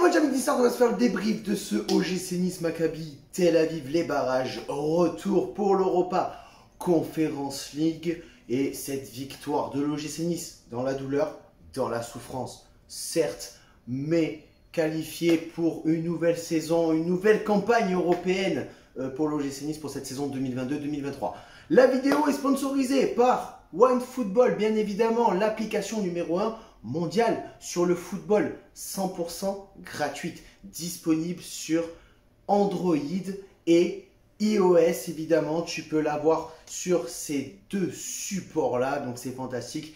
moi Jamie Dissart, on va se faire le débrief de ce OGC Nice Maccabi Tel Aviv, les barrages, retour pour l'Europa Conference League et cette victoire de l'OGC Nice dans la douleur, dans la souffrance, certes, mais qualifié pour une nouvelle saison, une nouvelle campagne européenne pour l'OGC Nice pour cette saison 2022-2023. La vidéo est sponsorisée par OneFootball, bien évidemment, l'application numéro 1 mondiale sur le football, 100% gratuite, disponible sur Android et iOS. Évidemment, tu peux l'avoir sur ces deux supports-là, donc c'est fantastique.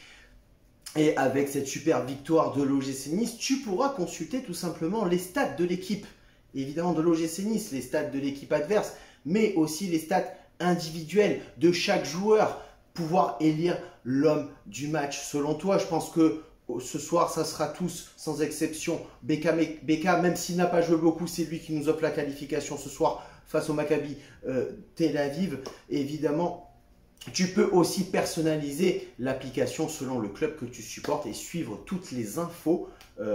Et avec cette super victoire de l'OGC Nice, tu pourras consulter tout simplement les stats de l'équipe, évidemment de l'OGC Nice, les stats de l'équipe adverse, mais aussi les stats individuelles de chaque joueur, pouvoir élire l'homme du match. Selon toi, je pense que ce soir, ça sera tous, sans exception, Beka, même s'il n'a pas joué beaucoup, c'est lui qui nous offre la qualification ce soir face au Maccabi Tel Aviv. Évidemment, tu peux aussi personnaliser l'application selon le club que tu supportes et suivre toutes les infos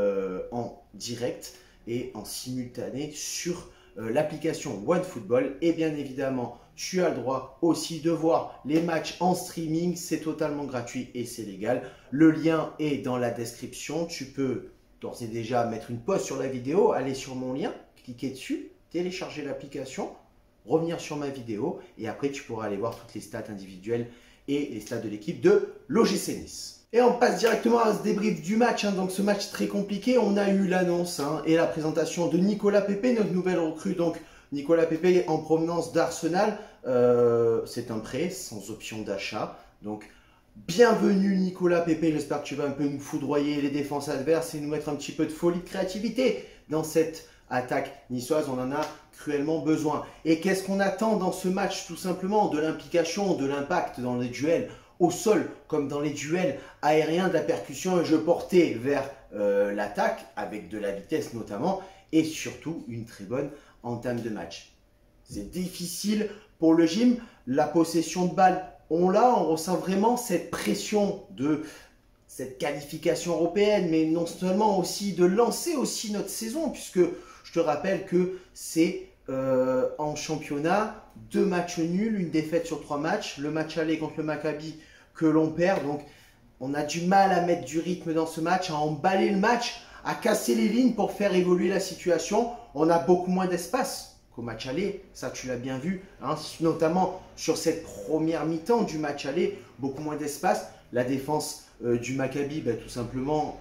en direct et en simultané sur l'application OneFootball. Et bien évidemment, tu as le droit aussi de voir les matchs en streaming. C'est totalement gratuit et c'est légal. Le lien est dans la description. Tu peux d'ores et déjà mettre une pause sur la vidéo, aller sur mon lien, cliquer dessus, télécharger l'application, revenir sur ma vidéo et après tu pourras aller voir toutes les stats individuelles et les stats de l'équipe de l'OGC Nice. Et on passe directement à ce débrief du match, donc ce match très compliqué. On a eu l'annonce et la présentation de Nicolas Pepe, notre nouvelle recrue. Donc Nicolas Pepe en provenance d'Arsenal, c'est un prêt sans option d'achat. Donc bienvenue Nicolas Pepe, j'espère que tu vas un peu nous foudroyer les défenses adverses et nous mettre un petit peu de folie, de créativité dans cette attaque niçoise. On en a cruellement besoin. Et qu'est-ce qu'on attend dans ce match? Tout simplement de l'implication, de l'impact dans les duels au sol, comme dans les duels aériens, de la percussion, un jeu porté vers l'attaque, avec de la vitesse notamment, et surtout une très bonne entame de match. C'est difficile pour le gym, la possession de balle, on ressent vraiment cette pression de cette qualification européenne, mais non seulement aussi de lancer aussi notre saison, puisque je te rappelle que c'est en championnat, 2 matchs nuls, une défaite sur 3 matchs, le match aller contre le Maccabi que l'on perd, donc on a du mal à mettre du rythme dans ce match, à emballer le match, à casser les lignes pour faire évoluer la situation. On a beaucoup moins d'espace qu'au match aller, ça tu l'as bien vu, notamment sur cette première mi-temps du match aller, beaucoup moins d'espace. La défense du Maccabi, tout simplement,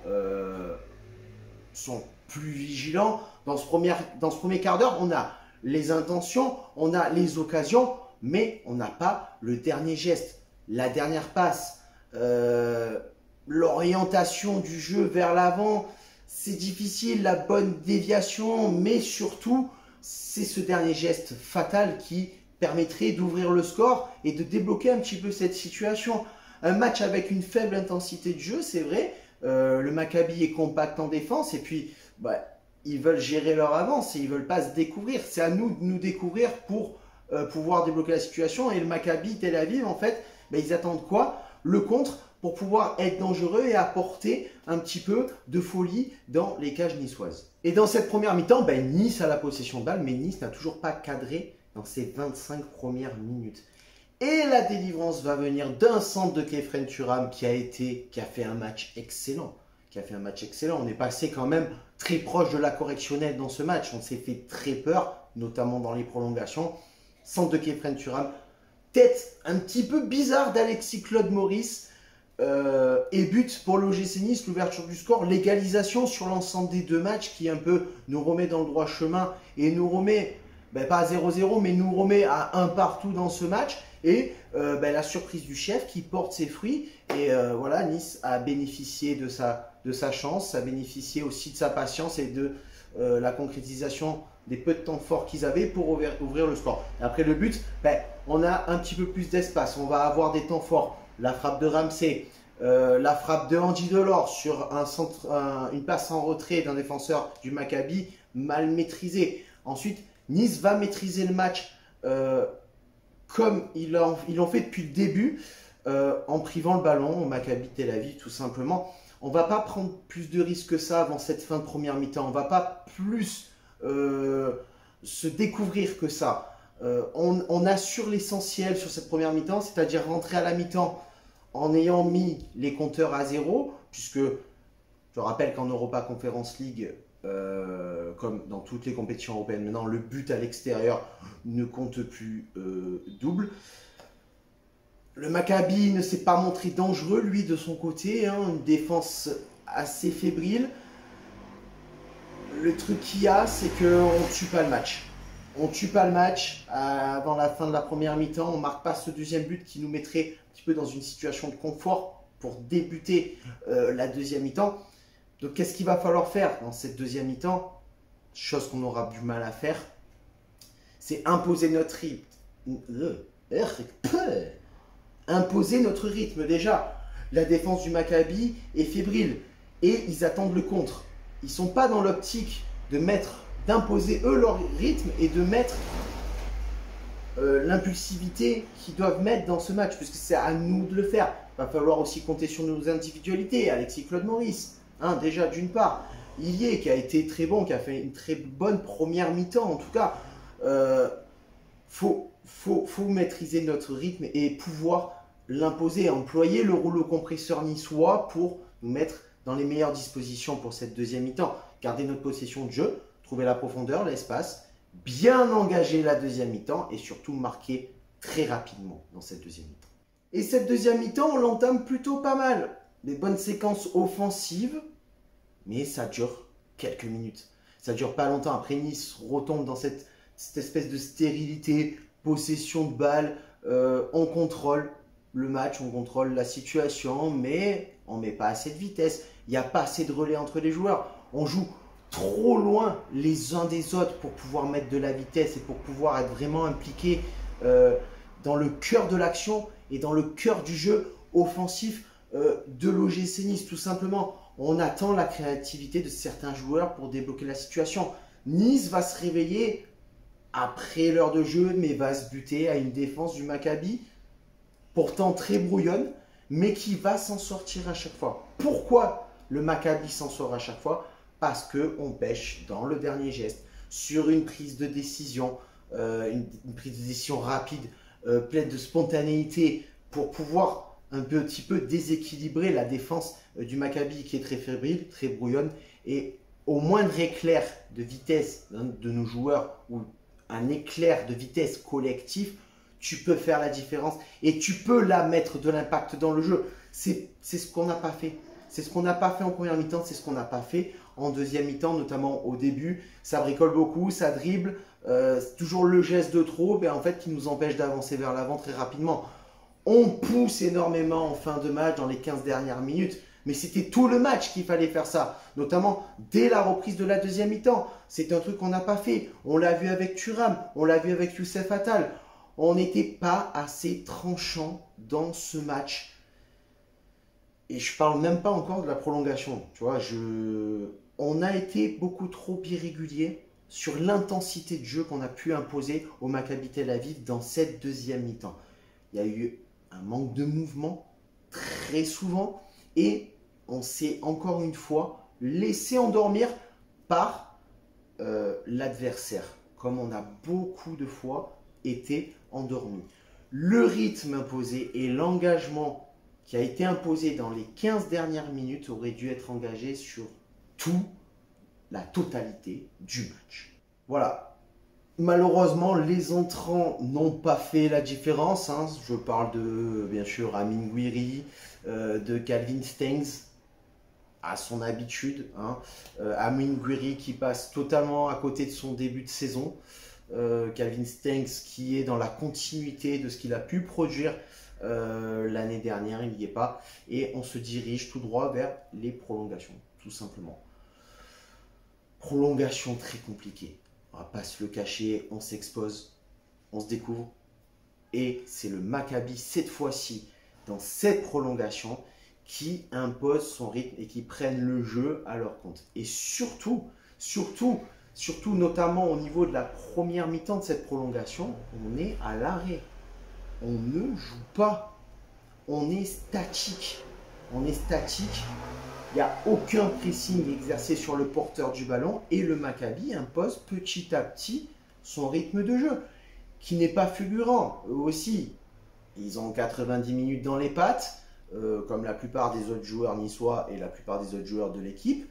sont plus vigilants. Dans ce premier quart d'heure, on a les intentions, on a les occasions, mais on n'a pas le dernier geste, la dernière passe, l'orientation du jeu vers l'avant. C'est difficile, la bonne déviation, mais surtout, c'est ce dernier geste fatal qui permettrait d'ouvrir le score et de débloquer un petit peu cette situation. Un match avec une faible intensité de jeu, c'est vrai. Le Maccabi est compact en défense et puis ils veulent gérer leur avance et ils ne veulent pas se découvrir. C'est à nous de nous découvrir pour pouvoir débloquer la situation. Et le Maccabi Tel Aviv, en fait, ils attendent quoi? Le contre pour pouvoir être dangereux et apporter un petit peu de folie dans les cages niçoises. Et dans cette première mi-temps, Nice a la possession de balle, mais Nice n'a toujours pas cadré dans ses 25 premières minutes. Et la délivrance va venir d'un centre de Khéphren Thuram qui a fait un match excellent. On est passé quand même très proche de la correctionnelle dans ce match. On s'est fait très peur, notamment dans les prolongations. Centre de Khéphren Thuram. Tête un petit peu bizarre d'Alexis Claude Maurice. Et but pour l'OGC Nice, l'ouverture du score, l'égalisation sur l'ensemble des 2 matchs qui un peu nous remet dans le droit chemin et nous remet, pas à 0-0, mais nous remet à 1 partout dans ce match. Et la surprise du chef qui porte ses fruits. Et voilà, Nice a bénéficié de sa chance, a bénéficié aussi de sa patience et de la concrétisation des peu de temps forts qu'ils avaient pour ouvrir le score. Et après le but, on a un petit peu plus d'espace, on va avoir des temps forts. La frappe de Ramsey, la frappe de Andy Delors sur une passe en retrait d'un défenseur du Maccabi, mal maîtrisée. Ensuite, Nice va maîtriser le match comme ils l'ont fait depuis le début, en privant le ballon au Maccabi Tel Aviv tout simplement. On va pas prendre plus de risques que ça avant cette fin de première mi-temps. On va pas plus se découvrir que ça. On assure l'essentiel sur cette première mi-temps, c'est-à-dire rentrer à la mi-temps en ayant mis les compteurs à zéro, puisque je rappelle qu'en Europa Conference League, comme dans toutes les compétitions européennes maintenant, le but à l'extérieur ne compte plus double. Le Maccabi ne s'est pas montré dangereux, lui, de son côté, hein, une défense assez fébrile. Le truc qu'il y a, c'est qu'on ne tue pas le match. On ne tue pas le match avant la fin de la première mi-temps. On ne marque pas ce deuxième but qui nous mettrait un petit peu dans une situation de confort pour débuter la deuxième mi-temps. Donc, qu'est-ce qu'il va falloir faire dans cette deuxième mi-temps? Chose qu'on aura du mal à faire, c'est imposer notre rythme. Imposer notre rythme. Déjà, la défense du Maccabi est fébrile et ils attendent le contre. Ils ne sont pas dans l'optique d'imposer eux leur rythme et de mettre l'impulsivité qu'ils doivent mettre dans ce match, puisque c'est à nous de le faire. Il va falloir aussi compter sur nos individualités. Alexis Claude Maurice, hein, déjà d'une part. Illier qui a été très bon, qui a fait une très bonne première mi-temps en tout cas. Faut maîtriser notre rythme et pouvoir l'imposer, employer le rouleau compresseur niçois pour nous mettre dans les meilleures dispositions pour cette deuxième mi-temps. Garder notre possession de jeu, trouver la profondeur, l'espace, bien engager la deuxième mi-temps et surtout marquer très rapidement dans cette deuxième mi-temps. Et cette deuxième mi-temps, on l'entame plutôt pas mal. Des bonnes séquences offensives, mais ça dure quelques minutes. Ça dure pas longtemps. Après, Nice retombe dans cette espèce de stérilité, possession de balle, on contrôle le match, on contrôle la situation, mais on ne met pas assez de vitesse. Il n'y a pas assez de relais entre les joueurs. On joue trop loin les uns des autres pour pouvoir mettre de la vitesse et pour pouvoir être vraiment impliqué dans le cœur de l'action et dans le cœur du jeu offensif de l'OGC Nice, tout simplement. On attend la créativité de certains joueurs pour débloquer la situation. Nice va se réveiller après l'heure de jeu, mais va se buter à une défense du Maccabi, pourtant très brouillonne, mais qui va s'en sortir à chaque fois. Pourquoi le Maccabi s'en sort à chaque fois? Parce qu'on pêche dans le dernier geste, sur une prise de décision, une prise de décision rapide, pleine de spontanéité, pour pouvoir un petit peu déséquilibrer la défense du Maccabi qui est très fébrile, très brouillonne, et au moindre éclair de vitesse de nos joueurs, ou un éclair de vitesse collectif, tu peux faire la différence et tu peux la mettre de l'impact dans le jeu. C'est ce qu'on n'a pas fait. C'est ce qu'on n'a pas fait en première mi-temps, c'est ce qu'on n'a pas fait en deuxième mi-temps, notamment au début. Ça bricole beaucoup, ça dribble, c'est toujours le geste de trop, en fait, qui nous empêche d'avancer vers l'avant très rapidement. On pousse énormément en fin de match, dans les 15 dernières minutes, mais c'était tout le match qu'il fallait faire ça, notamment dès la reprise de la deuxième mi-temps. C'est un truc qu'on n'a pas fait. On l'a vu avec Thuram, on l'a vu avec Youssef Attal. On n'était pas assez tranchant dans ce match. Et je parle même pas encore de la prolongation. Tu vois, on a été beaucoup trop irrégulier sur l'intensité de jeu qu'on a pu imposer au Maccabi Tel Aviv dans cette deuxième mi-temps. Il y a eu un manque de mouvement très souvent et on s'est encore une fois laissé endormir par l'adversaire, comme on a beaucoup de fois été endormi. Le rythme imposé et l'engagement qui a été imposé dans les 15 dernières minutes aurait dû être engagé sur la totalité du match. Voilà. Malheureusement, les entrants n'ont pas fait la différence. Hein. Je parle de, bien sûr, Amine Gouiri, de Calvin Stengs, à son habitude. Hein. Amine Gouiri qui passe totalement à côté de son début de saison. Calvin Stengs qui est dans la continuité de ce qu'il a pu produire l'année dernière, il n'y est pas. Et on se dirige tout droit vers les prolongations, tout simplement. Prolongation très compliquée. On va pas se le cacher, on s'expose, on se découvre. Et c'est le Maccabi, cette fois-ci, dans cette prolongation, qui impose son rythme et qui prennent le jeu à leur compte. Et surtout, notamment au niveau de la première mi-temps de cette prolongation, on est à l'arrêt. On ne joue pas. On est statique. On est statique. Il n'y a aucun pressing exercé sur le porteur du ballon et le Maccabi impose petit à petit son rythme de jeu, qui n'est pas fulgurant. Eux aussi, ils ont 90 minutes dans les pattes, comme la plupart des autres joueurs niçois et la plupart des autres joueurs de l'équipe.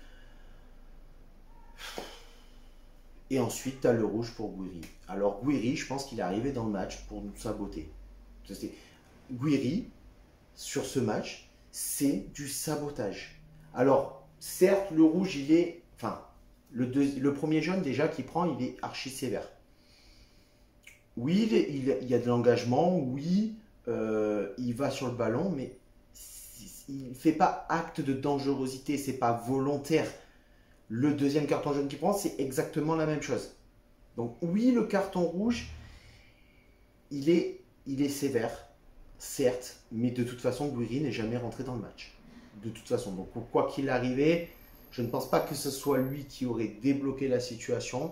Et ensuite, tu as le rouge pour Gouiri. Alors Gouiri, je pense qu'il est arrivé dans le match pour nous saboter. Gouiri, sur ce match, c'est du sabotage. Alors, certes, le rouge, il est... Enfin, le premier jaune, déjà, qu'il prend, il est archi sévère. Oui, il y a de l'engagement, oui, il va sur le ballon, mais il ne fait pas acte de dangerosité, c'est pas volontaire. Le deuxième carton jaune qu'il prend, c'est exactement la même chose. Donc oui, le carton rouge, il est sévère, certes, mais de toute façon, Gouiri n'est jamais rentré dans le match. De toute façon, donc quoi qu'il arrivait, je ne pense pas que ce soit lui qui aurait débloqué la situation.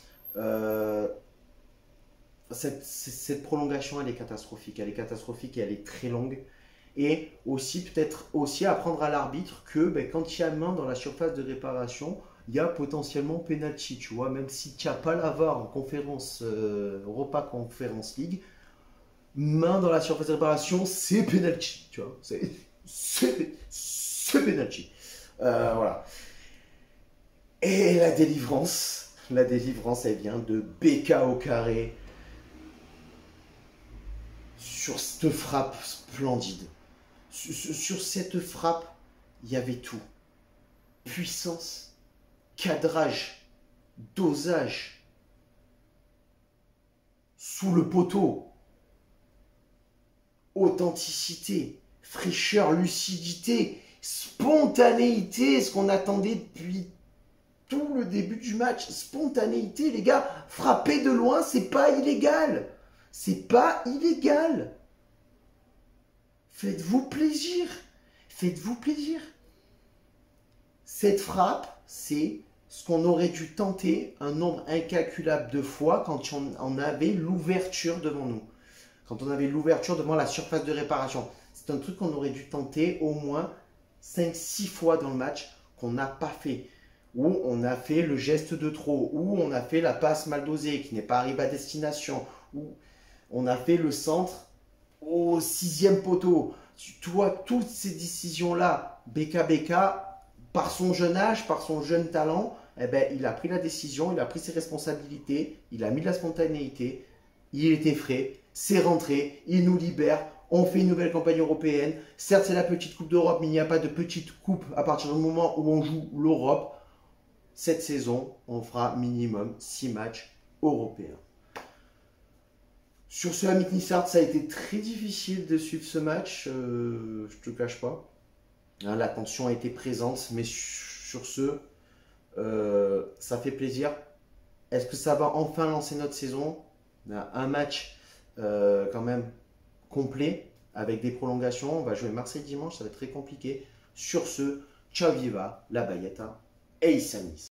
Cette prolongation, elle est catastrophique. Elle est catastrophique et elle est très longue. Et aussi, peut-être aussi apprendre à l'arbitre que quand il y a main dans la surface de réparation, il y a potentiellement penalty, tu vois, même si tu n'as pas la VAR en conférence, Europa Conference League, main dans la surface de réparation, c'est penalty, tu vois, c'est penalty. Voilà. Et la délivrance, elle vient de BK au carré sur cette frappe splendide. Sur cette frappe, il y avait tout. Puissance, cadrage, dosage, sous le poteau, authenticité, fraîcheur, lucidité, spontanéité, ce qu'on attendait depuis tout le début du match. Spontanéité, les gars, frapper de loin, c'est pas illégal. C'est pas illégal. Faites-vous plaisir. Faites-vous plaisir. Cette frappe, c'est ce qu'on aurait dû tenter un nombre incalculable de fois quand on avait l'ouverture devant nous. Quand on avait l'ouverture devant la surface de réparation. C'est un truc qu'on aurait dû tenter au moins 5-6 fois dans le match qu'on n'a pas fait. Où on a fait le geste de trop, où on a fait la passe mal dosée qui n'est pas arrivée à destination, où on a fait le centre au 6e poteau. Tu vois, toutes ces décisions-là, BK, par son jeune âge, par son jeune talent, eh ben, il a pris la décision, il a pris ses responsabilités, il a mis de la spontanéité, il était frais, c'est rentré, il nous libère, on fait une nouvelle campagne européenne. Certes, c'est la petite Coupe d'Europe, mais il n'y a pas de petite coupe à partir du moment où on joue l'Europe. Cette saison, on fera minimum 6 matchs européens. Sur ce, Amit Nissart, ça a été très difficile de suivre ce match, je te cache pas. Hein, la tension a été présente, mais sur ce, ça fait plaisir. Est-ce que ça va enfin lancer notre saison? On a un match quand même complet, avec des prolongations. On va jouer Marseille dimanche, ça va être très compliqué. Sur ce, ciao viva, la Bayeta et Issa Nice.